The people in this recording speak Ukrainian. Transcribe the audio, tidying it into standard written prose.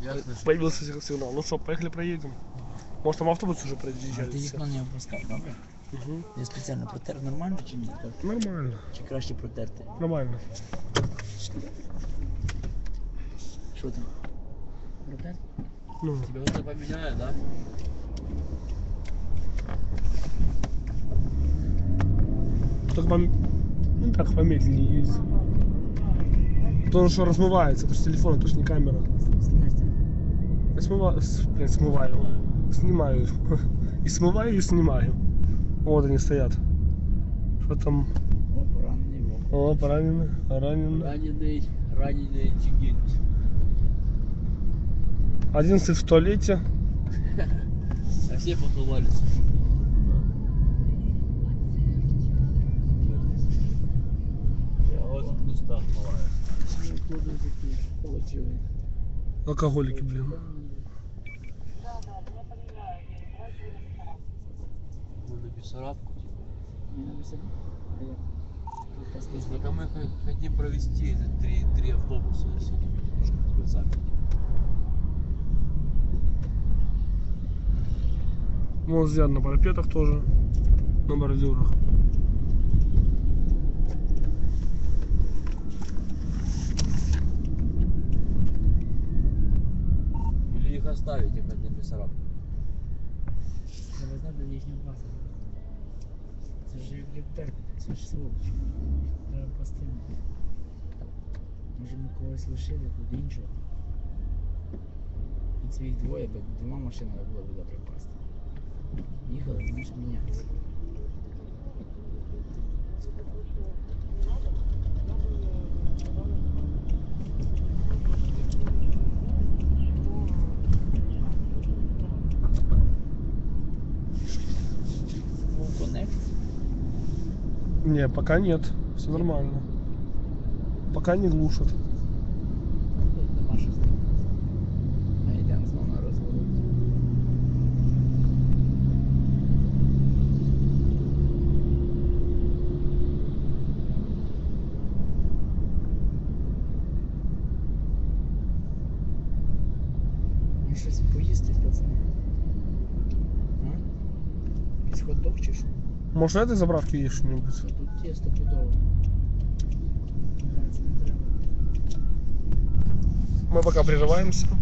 Появился сигнал. Ну что, поехали проедем. Может там автобус уже проезжает? Ти вікно не опускав, добре? Угу. Я спеціально протер. Нормально чи ні? Нормально. Чи краще протерти? Нормально. Що там? Протер? Ну. Тебя это поменяет, да? Только ну так помедленнее ездить. Потому что размывается, это же телефон, это же не камера. Знімайте. Я смываю. Снимаю. И смываю, и снимаю. Вот они стоят. Что там? О, поранений вовк. О, поранены, ранены. Раненый чигит. 11 в туалете. А все потулались. Я вот пусто бывает. Куди такі получили? Алкоголики, блин. Мы на Бессарабку, типа. Не написано? Так а мы хотим провести это, три автобуса с этими спецами. Вот взят на парапетах тоже. На бордюрах. Или их оставить, их на Бессарабку. Завезна до їхнього базу. Це ж як терпити, це ж сволоч. Треба постійно. Може ми когось лишили тут іншого. І цих двоє, бо двома машинами було б добре пасти. Їхали, знаєш, мінятися. Коннект. Не, пока нет. Все нормально. Пока не глушат. Тут нема що зробити. А йдемо знову на розворот. Ну щось поїсти, пацани. А? Якийсь хот-дог чи що? Может, на этой заправке есть что-нибудь? Що тут є стопудово? Це не треба. Мы пока прерываемся.